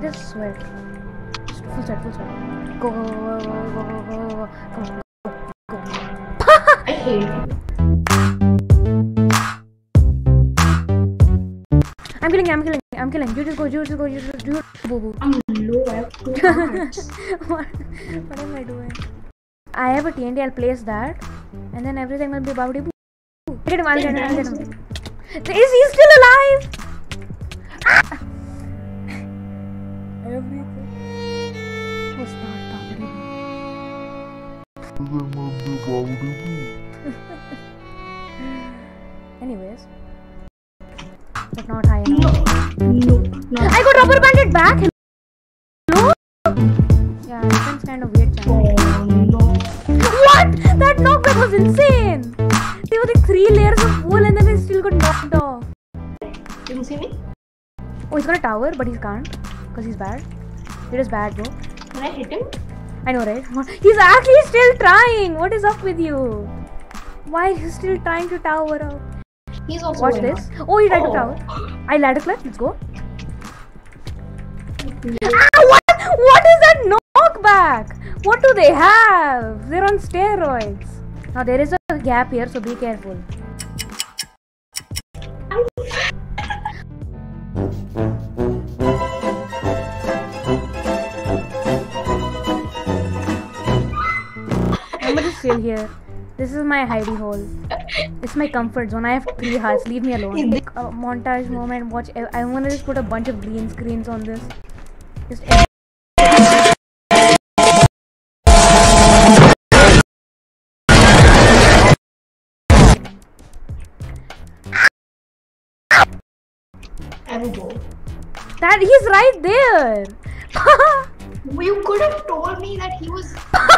just sweat. Just full sweat, full sweat. Go, go, go, go, go, go, go, go, go, go, go. I hate you. I'm killing. You just go, boo boo. I'm low, I have 2 hearts. What am I doing? I have a TNT, I'll place that. And then everything will be bowdy boo. Get him, I'll get him. Is he still alive? Ah! Everything was not bowdy boo. Anyways. But not high enough. No. I got rubber banded back. Hello? Yeah, it's kind of weird. Oh no. What? That knockback was insane. There were like 3 layers of wool and then he still got knocked off. You can see me? Oh, he's got a tower, but he can't because he's bad. It is bad, bro. Can I hit him? I know, right? He's actually still trying. What is up with you? Why is he still trying to tower up? He's also Watch this. Oh, he tried to tower. I ladder clip. Let's go. Ah, what is that knockback? What do they have? They're on steroids. Now there is a gap here, so be careful. I'm just chill here. This is my hidey hole. It's my comfort zone. I have 3 hearts. Leave me alone. Montage moment. Watch. I'm gonna just put a bunch of green screens on this. Just. I have a bow. That he's right there. You could have told me that he was